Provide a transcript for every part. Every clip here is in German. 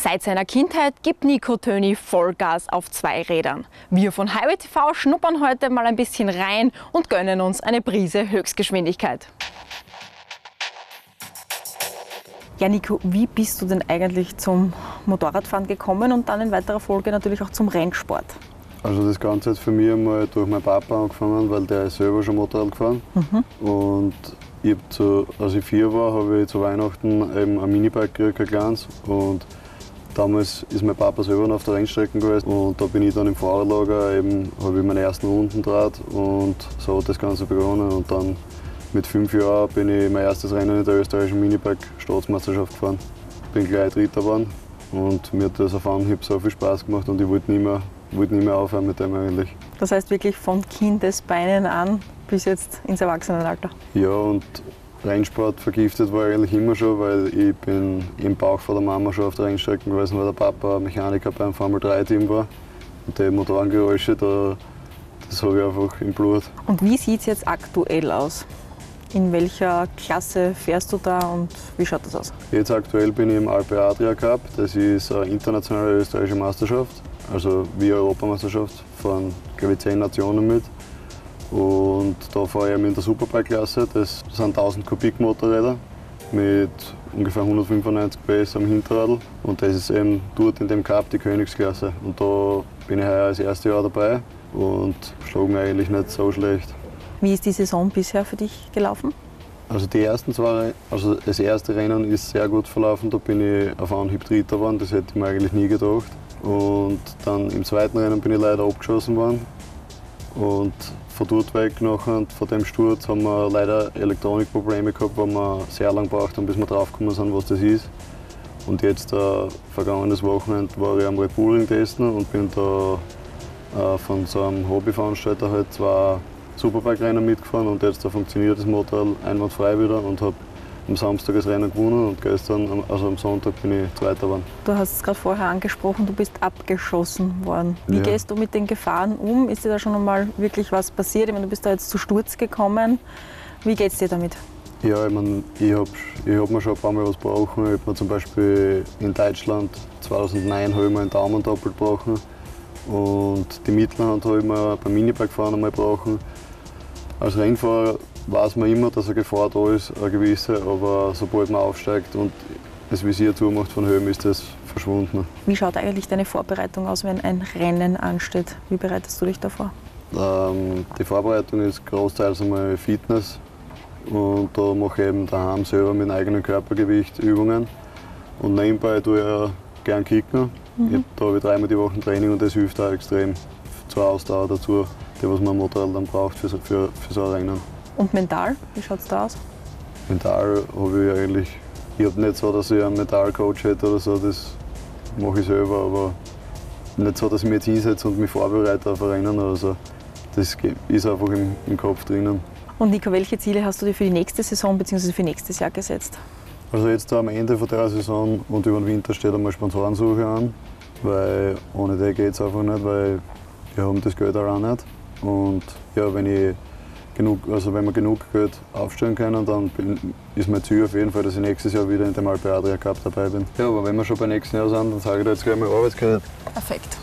Seit seiner Kindheit gibt Nico Töni Vollgas auf 2 Rädern. Wir von Highway TV schnuppern heute mal ein bisschen rein und gönnen uns eine Prise Höchstgeschwindigkeit. Ja, Nico, wie bist du denn eigentlich zum Motorradfahren gekommen und dann in weiterer Folge natürlich auch zum Rennsport? Also das Ganze hat für mich einmal durch meinen Papa angefangen, weil der ist selber schon Motorrad gefahren. Und als ich 4 war, habe ich zu Weihnachten eben ein Minibike gekriegt, ein kleines. Und damals ist mein Papa selber noch auf der Rennstrecke gewesen. Und da bin ich dann im Fahrradlager, habe ich meine ersten Runden gedreht und so hat das Ganze begonnen. Und dann mit 5 Jahren bin ich mein erstes Rennen in der österreichischen Minibike-Staatsmeisterschaft gefahren. Bin gleich Dritter geworden und mir hat das auf Anhieb so viel Spaß gemacht und ich wollte nie mehr aufhören mit dem eigentlich. Das heißt wirklich von Kindesbeinen an bis jetzt ins Erwachsenenalter? Ja, und Rennsport vergiftet war eigentlich immer schon, weil ich bin im Bauch von der Mama schon auf der Rennstrecke gewesen, weil der Papa Mechaniker beim Formel-3-Team war. Und die Motorengeräusche, das habe ich einfach im Blut. Und wie sieht es jetzt aktuell aus? In welcher Klasse fährst du da und wie schaut das aus? Jetzt aktuell bin ich im Alpe Adria Cup. Das ist eine internationale österreichische Meisterschaft, also wie Europameisterschaft, fahren glaube ich 10 Nationen mit. Und da fahre ich in der Superbike-Klasse. Das sind 1000 Kubik Motorräder mit ungefähr 195 PS am Hinterrad. Und das ist eben dort in dem Cup die Königsklasse. Und da bin ich heuer das erste Jahr dabei und schlage mir eigentlich nicht so schlecht. Wie ist die Saison bisher für dich gelaufen? Also die ersten 2, also das erste Rennen ist sehr gut verlaufen. Da bin ich auf Anhieb Dritter geworden. Das hätte ich mir eigentlich nie gedacht. Und dann im zweiten Rennen bin ich leider abgeschossen worden. Und von dort weg nachher, von dem Sturz, haben wir leider Elektronikprobleme gehabt, wo wir sehr lange gebraucht haben, bis wir drauf gekommen sind, was das ist. Und jetzt, vergangenes Wochenende, war ich am Red Bull Ring testen und bin da von so einem Hobbyveranstalter halt 2 Superbike-Rennen mitgefahren. Und jetzt funktioniert das Motorrad einwandfrei wieder und habe am Samstag das Rennen gewonnen und gestern, also am Sonntag, bin ich Zweiter geworden. Du hast es gerade vorher angesprochen, du bist abgeschossen worden. Wie Ja. gehst du mit den Gefahren um? Ist dir da schon einmal wirklich was passiert? Ich meine, du bist da jetzt zu Sturz gekommen. Wie geht es dir damit? Ja, ich hab mir schon ein paar Mal was gebrochen. Ich habe mir zum Beispiel in Deutschland 2009 habe ich mir einen Daumen doppelt gebrochen. Und die Mittelhand habe ich mir beim Minibike-Fahren einmal gebrochen. Als Rennfahrer weiß man immer, dass eine Gefahr da ist, eine gewisse, aber sobald man aufsteigt und das Visier zumacht von Helm, ist das verschwunden. Wie schaut eigentlich deine Vorbereitung aus, wenn ein Rennen ansteht? Wie bereitest du dich davor? Die Vorbereitung ist großteils einmal Fitness und da mache ich eben daheim selber mit dem eigenen Körpergewicht Übungen. Und nebenbei tue ich ja gern kicken. Da habe ich 3-mal die Woche Training und das hilft auch extrem zur Ausdauer dazu, die was man am Motorrad dann braucht für so ein Rennen. Und mental, wie schaut es da aus? Mental habe ich eigentlich, ich habe nicht so, dass ich einen Mentalcoach hätte oder so, das mache ich selber, aber nicht so, dass ich mich jetzt hinsetze und mich vorbereite auf ein Rennen oder so. Das ist einfach im Kopf drinnen. Und Nico, welche Ziele hast du dir für die nächste Saison bzw. für nächstes Jahr gesetzt? Also jetzt am Ende von der Saison und über den Winter steht einmal Sponsorensuche an, weil ohne die geht es einfach nicht, weil wir haben das Geld auch nicht. Und ja, wenn wir genug Geld aufstellen können, dann ist mein Ziel auf jeden Fall, dass ich nächstes Jahr wieder in dem Alpe Adria Cup dabei bin. Ja, aber wenn wir schon beim nächsten Jahr sind, dann sage ich dir jetzt gleich mal Arbeitskredit. Perfekt.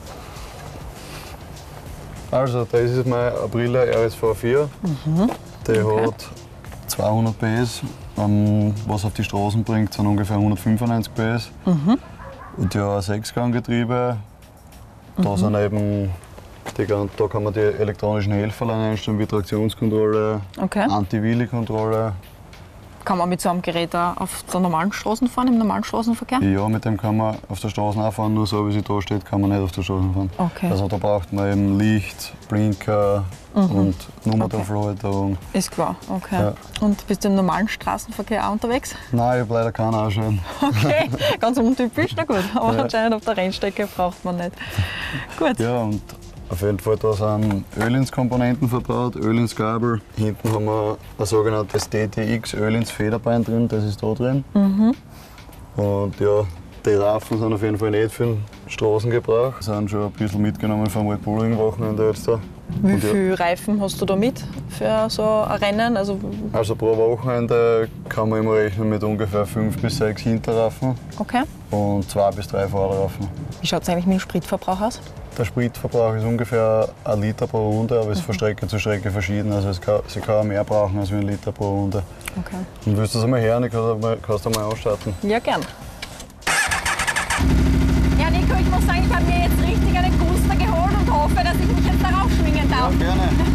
Also, das ist mein Aprilia RSV 4. Der hat 200 PS, was auf die Straßen bringt, sind ungefähr 195 PS. Und ja, ein 6-Gang-Getriebe. Da sind eben da kann man die elektronischen Helfer einstellen, wie Traktionskontrolle, Okay. Anti-Wheelie-Kontrolle. Kann man mit so einem Gerät auch auf der normalen Straßen fahren, im normalen Straßenverkehr? Ja, mit dem kann man auf der Straße auch fahren, nur so wie sie da steht, kann man nicht auf der Straße fahren. Okay. Also da braucht man eben Licht, Blinker und Nummertafelhalterung. Ist klar, okay. Ja. Und bist du im normalen Straßenverkehr auch unterwegs? Nein, ich habe leider keinen Anschein. Okay, ganz untypisch, na gut. Aber Ja. anscheinend auf der Rennstrecke braucht man nicht. Gut. Ja, und auf jeden Fall da sind Ölinskomponenten verbaut, Ölinsgabel. Hinten haben wir ein sogenanntes DTX Ölins Federbein drin, das ist da drin. Und ja, Die Reifen sind auf jeden Fall nicht für den Straßengebrauch. Sind schon ein bisschen mitgenommen vom Red Bulling Wochenende jetzt da. Wie viele Reifen hast du da mit für so ein Rennen? Also pro Wochenende kann man immer rechnen mit ungefähr 5 bis 6 Hinterreifen okay. und 2 bis 3 Vorderreifen. Wie schaut es eigentlich mit dem Spritverbrauch aus? Der Spritverbrauch ist ungefähr 1 Liter pro Runde, aber ist von Strecke zu Strecke verschieden. Also sie kann auch mehr brauchen als 1 Liter pro Runde. Okay. Und willst du das einmal hören? Kannst du mal anstarten? Ja, gern. Ja, Nico, ich muss sagen, ich habe mir jetzt richtig einen Guster geholt und hoffe, dass ich mich jetzt darauf schwingen darf. Ja, gerne.